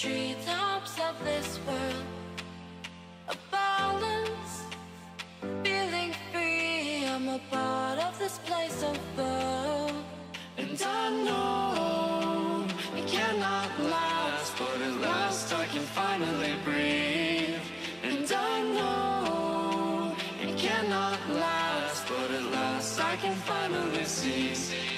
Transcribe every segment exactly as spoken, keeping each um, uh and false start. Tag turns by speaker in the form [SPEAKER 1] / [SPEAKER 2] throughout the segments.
[SPEAKER 1] treetops of this world, a balance, feeling free. I'm a part of this place of love, and I know it cannot last, but at last I can finally breathe. And I know it cannot last, but at last I can finally see.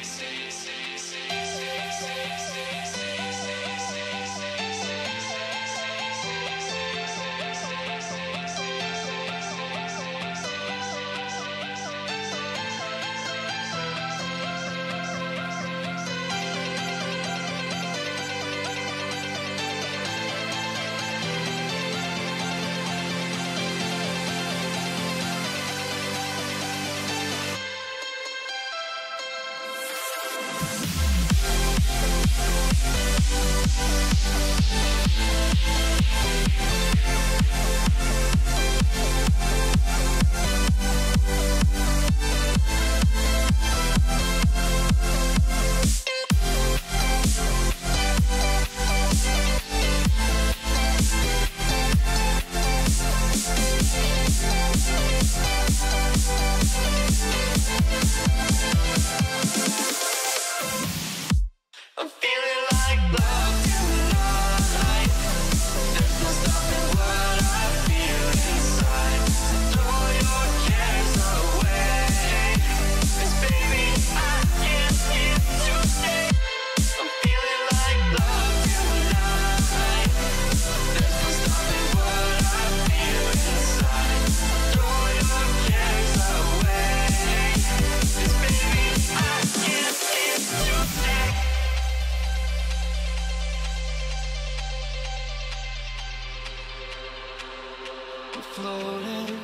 [SPEAKER 1] Floating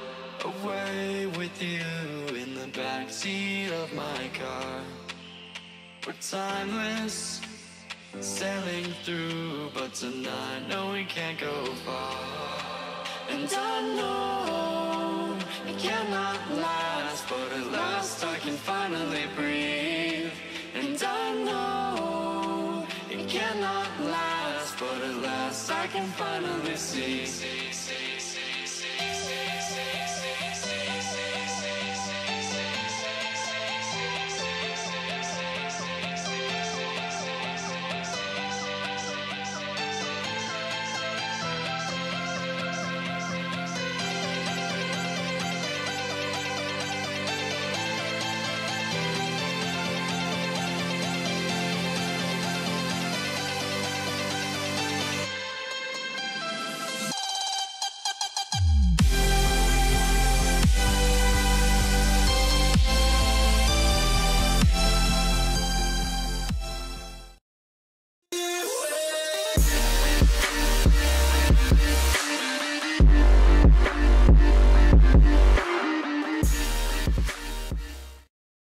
[SPEAKER 1] away with you in the backseat of my car. We're timeless, sailing through, but tonight, no, we can't go far. And I know it cannot last, but at last I can finally breathe. And I know it cannot last, but at last I can finally see. see, see, see.